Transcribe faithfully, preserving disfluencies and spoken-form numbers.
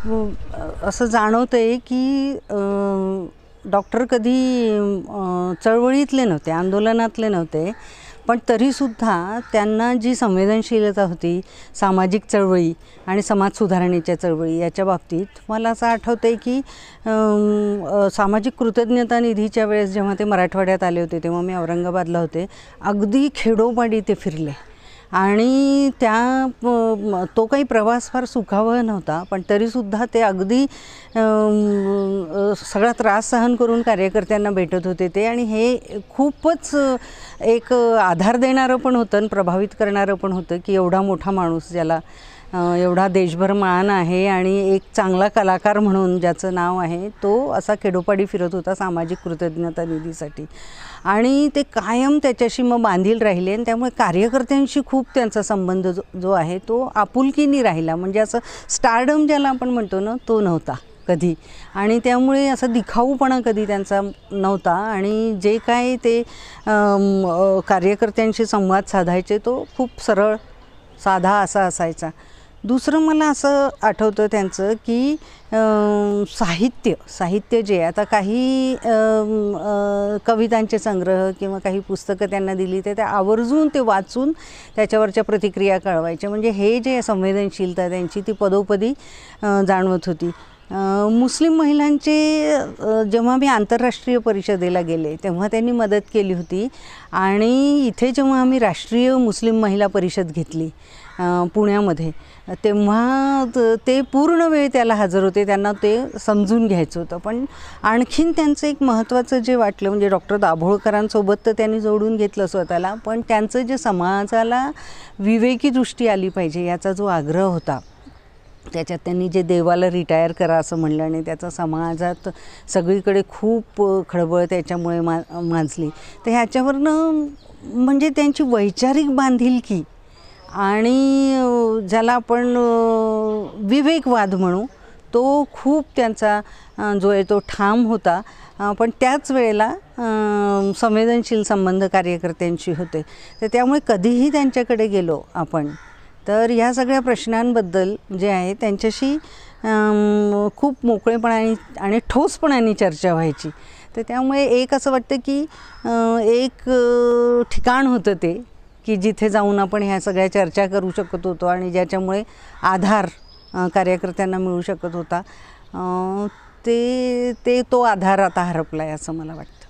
असं जाणवतंय की डॉक्टर कधी चळवळीतले नव्हते, आंदोलनातले नव्हते, पण तरीसुद्धा त्यांना जी संवेदनशीलता होती सामाजिक चळवळी आणि समाज सुधारणेच्या चळवळी याच्या बाबतीत मला असं आठवतं आहे की सामाजिक कृतज्ञता निधीच्या वेळेस जेव्हा ते मराठवाड्यात आले होते तेव्हा मी औरंगाबादला होते. अगदी खेडोपाडी ते फिरले आणि त्या तो काही प्रवास फार सुखावह नव्हता, पण तरीसुद्धा ते अगदी सगळा त्रास सहन करून कार्यकर्त्यांना भेटत होते ते. आणि हे खूपच एक आधार देणारं पण होतं आणि प्रभावित करणारं पण होतं की एवढा मोठा माणूस ज्याला एवढा देशभर मान आहे आणि एक चांगला कलाकार म्हणून ज्याचं नाव आहे तो असा खेडोपाडी फिरत होता सामाजिक कृतज्ञता निधीसाठी. आणि ते कायम त्याच्याशी मग बांधील राहिले आणि त्यामुळे कार्यकर्त्यांशी खूप त्यांचा संबंध जो जो आहे तो आपुलकीने राहिला. म्हणजे असं स्टारडम ज्याला आपण म्हणतो ना तो नव्हता कधी, आणि त्यामुळे असा दिखाऊपणा कधी त्यांचा नव्हता. आणि जे काय ते कार्यकर्त्यांशी संवाद साधायचे तो खूप सरळ साधा असा असायचा. दुसरं मला असं आठवतं त्यांचं की साहित्य साहित्य जे आता काही कवितांचे संग्रह किंवा काही पुस्तकं त्यांना दिली ते त्या आवर्जून ते वाचून त्याच्यावरच्या प्रतिक्रिया कळवायच्या. म्हणजे हे जे संवेदनशीलता त्यांची ती पदोपदी जाणवत होती. मुस्लिम महिलांचे जेव्हा मी आंतरराष्ट्रीय परिषदेला गेले तेव्हा त्यांनी मदत केली होती. आणि इथे जेव्हा आम्ही राष्ट्रीय मुस्लिम महिला परिषद घेतली पुण्यामध्ये तेव्हा ते पूर्ण वेळ त्याला हजर होते. त्यांना ते समजून घ्यायचं होतं. पण आणखीन त्यांचं एक महत्त्वाचं जे वाटलं म्हणजे डॉक्टर दाभोळकरांसोबत तर त्यांनी जोडून घेतलं स्वतःला, पण त्यांचं जे समाजाला विवेकी दृष्टी आली पाहिजे याचा जो आग्रह होता त्याच्यात त्यांनी जे देवाला रिटायर करा असं म्हणलं आणि त्याचा समाजात सगळीकडे खूप खळबळ त्याच्यामुळे मा माजली. तर ह्याच्यावरनं म्हणजे त्यांची वैचारिक बांधिलकी आणि ज्याला आपण विवेकवाद म्हणू तो खूप त्यांचा जो आहे तो ठाम होता. पण त्याच वेळेला संवेदनशील संबंध कार्यकर्त्यांशी होते. तर त्यामुळे कधीही त्यांच्याकडे गेलो आपण तर ह्या सगळ्या प्रश्नांबद्दल जे आहे त्यांच्याशी खूप मोकळेपणाने आणि ठोसपणाने चर्चा व्हायची. तर त्यामुळे एक असं वाटतं की एक ठिकाण होतं ते की जिथे जाऊन आपण ह्या सगळ्या चर्चा करू शकत होतो आणि ज्याच्यामुळे आधार कार्यकर्त्यांना मिळू शकत होता. ते ते तो आधार आता हरपला आहे असं मला वाटतं.